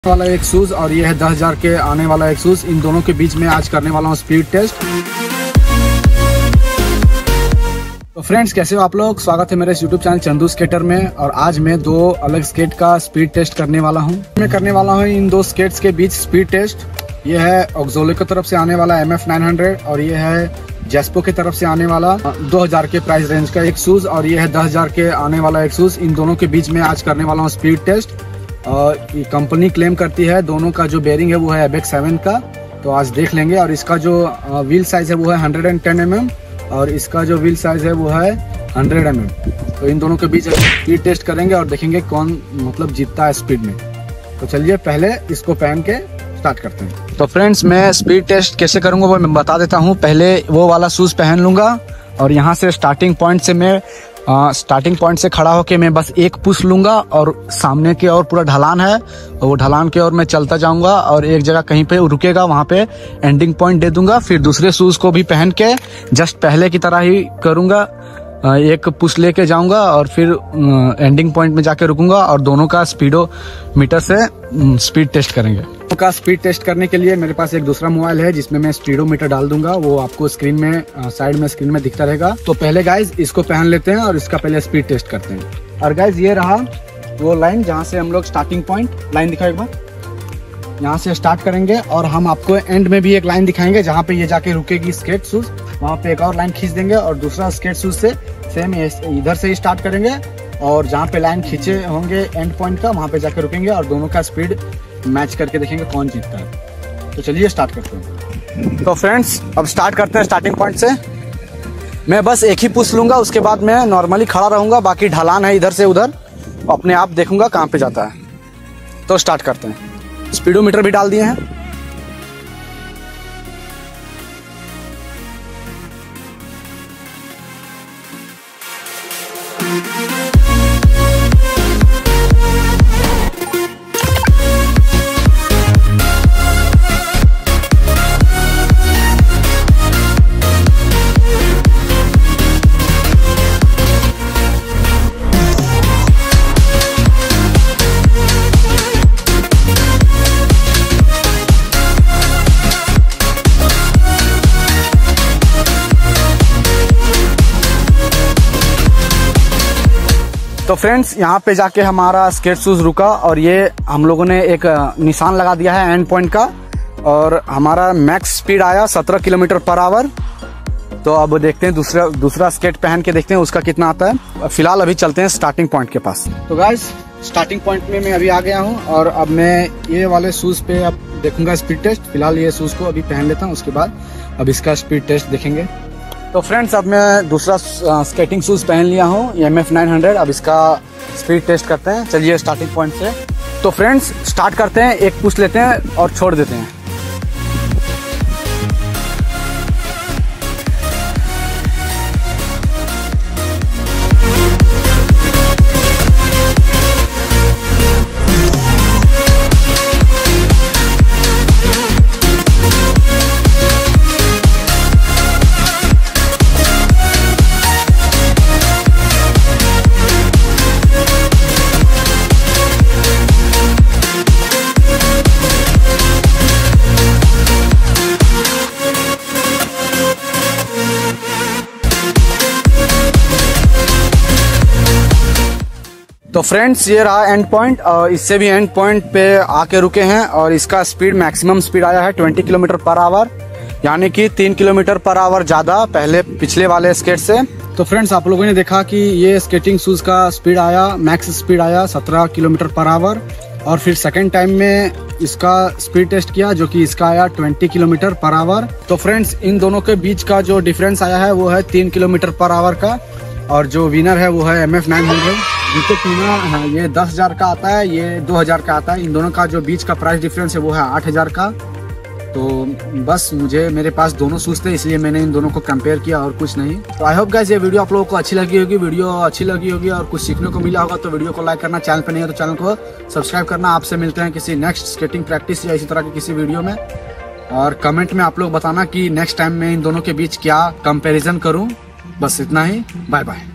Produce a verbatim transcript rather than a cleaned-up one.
वाला एक शूज और ये है दस हजार के आने वाला एक शूज। इन दोनों के बीच में आज करने वाला हूँ स्पीड टेस्ट। तो फ्रेंड्स, कैसे हो आप लोग? स्वागत है मेरे यूट्यूब चैनल चंदू स्केटर में। और आज मैं दो अलग स्केट का स्पीड टेस्ट करने वाला हूँ। मैं करने वाला हूँ इन दो स्केट्स के बीच स्पीड टेस्ट। ये है ऑक्सोलो की तरफ से आने वाला एम एफ नाइन हंड्रेड और ये है जेस्पो की तरफ से आने वाला दो हजार के प्राइस रेंज का एक शूज और ये है दस हजार के आने वाला एक शूज। इन दोनों के बीच में आज करने वाला हूँ स्पीड टेस्ट। और ये कंपनी क्लेम करती है दोनों का जो बेरिंग है वो है एबेक्स सेवन का। तो आज देख लेंगे। और इसका जो व्हील साइज है वो है hundred and ten M M और इसका जो व्हील साइज है वो है हंड्रेड एम एम। तो इन दोनों के बीच स्पीड टेस्ट करेंगे और देखेंगे कौन मतलब जीतता है स्पीड में। तो चलिए पहले इसको पहन के स्टार्ट करते हैं। तो फ्रेंड्स, मैं स्पीड टेस्ट कैसे करूंगा वो मैं बता देता हूँ। पहले वो वाला शूज पहन लूंगा और यहाँ से स्टार्टिंग पॉइंट से मैं स्टार्टिंग पॉइंट से खड़ा होके मैं बस एक पुश लूंगा और सामने की ओर पूरा ढलान है और वो ढलान की ओर मैं चलता जाऊंगा और एक जगह कहीं पे रुकेगा वहां पे एंडिंग पॉइंट दे दूंगा। फिर दूसरे शूज को भी पहन के जस्ट पहले की तरह ही करूंगा, एक पुश लेके जाऊंगा और फिर एंडिंग पॉइंट में जाके रुकूंगा और दोनों का स्पीडो मीटर से स्पीड टेस्ट करेंगे। का स्पीड टेस्ट करने के लिए मेरे पास एक दूसरा मोबाइल है जिसमें मैं स्पीडोमीटर डाल दूंगा। वो आपको स्क्रीन में साइड में स्क्रीन में दिखता रहेगा। तो पहले गाइज इसको पहन लेते हैं और इसका पहले स्पीड टेस्ट करते हैं। और गाइज ये रहा वो लाइन जहाँ से हम लोग स्टार्टिंग पॉइंट लाइन दिखाओ एक बार, यहाँ से स्टार्ट करेंगे और हम आपको एंड में भी एक लाइन दिखाएंगे जहाँ पे ये जाके रुकेगी स्केट शूज। वहाँ पे एक और लाइन खींच देंगे और दूसरा स्केट शूज से सेम इधर से ही स्टार्ट करेंगे और जहाँ पे लाइन खींचे होंगे एंड पॉइंट का वहाँ पे जाके रुकेंगे और दोनों का स्पीड मैच करके देखेंगे कौन जीतता है। तो चलिए स्टार्ट करते हैं। तो फ्रेंड्स, अब स्टार्ट करते हैं स्टार्टिंग पॉइंट से। मैं बस एक ही पुश लूंगा, उसके बाद मैं नॉर्मली खड़ा रहूंगा। बाकी ढलान है इधर से उधर, अपने आप देखूंगा कहाँ पे जाता है। तो स्टार्ट करते हैं। स्पीडोमीटर भी डाल दिए हैं। तो फ्रेंड्स, यहाँ पे जाके हमारा स्केट शूज रुका और ये हम लोगों ने एक निशान लगा दिया है एंड पॉइंट का और हमारा मैक्स स्पीड आया सत्रह किलोमीटर पर आवर। तो अब देखते हैं दूसरा दूसरा स्केट पहन के देखते हैं उसका कितना आता है। फिलहाल अभी चलते हैं स्टार्टिंग पॉइंट के पास। तो गाइस, स्टार्टिंग पॉइंट में मैं अभी आ गया हूँ और अब मैं ये वाले शूज पे अब देखूंगा स्पीड टेस्ट। फिलहाल ये शूज को अभी पहन लेता हूँ, उसके बाद अब इसका स्पीड टेस्ट देखेंगे। तो फ्रेंड्स, अब मैं दूसरा स्केटिंग शूज पहन लिया हूँ एम एफ नाइन हंड्रेड। अब इसका स्पीड टेस्ट करते हैं। चलिए स्टार्टिंग पॉइंट से। तो फ्रेंड्स, स्टार्ट करते हैं। एक पुश लेते हैं और छोड़ देते हैं। तो फ्रेंड्स, ये रहा एंड पॉइंट और इससे भी एंड पॉइंट पे आके रुके हैं और इसका स्पीड मैक्सिमम स्पीड आया है बीस किलोमीटर पर आवर, यानी कि तीन किलोमीटर पर आवर ज़्यादा पहले पिछले वाले स्केट से। तो फ्रेंड्स, आप लोगों ने देखा कि ये स्केटिंग शूज का स्पीड आया मैक्स स्पीड आया सत्रह किलोमीटर पर आवर और फिर सेकेंड टाइम में इसका स्पीड टेस्ट किया जो कि इसका आया बीस किलोमीटर पर आवर। तो फ्रेंड्स, इन दोनों के बीच का जो डिफरेंस आया है वो है तीन किलोमीटर पर आवर का और जो विनर है वो है एम एफ नाइन हंड्रेड। जिसको चुना हाँ, ये दस हजार का आता है, ये दो हजार का आता है। इन दोनों का जो बीच का प्राइस डिफरेंस है वो है आठ हजार का। तो बस मुझे मेरे पास दोनों शूज थे इसलिए मैंने इन दोनों को कंपेयर किया और कुछ नहीं। तो आई होप गाइस ये वीडियो आप लोगों को अच्छी लगी होगी। वीडियो अच्छी लगी होगी और कुछ सीखने को मिला होगा तो वीडियो को लाइक करना, चैनल पर नहीं है तो चैनल को सब्सक्राइब करना। आपसे मिलते हैं किसी नेक्स्ट स्केटिंग प्रैक्टिस या इसी तरह की किसी वीडियो में। और कमेंट में आप लोग बताना कि नेक्स्ट टाइम मैं इन दोनों के बीच क्या कंपैरिजन करूं। बस इतना ही, बाय बाय।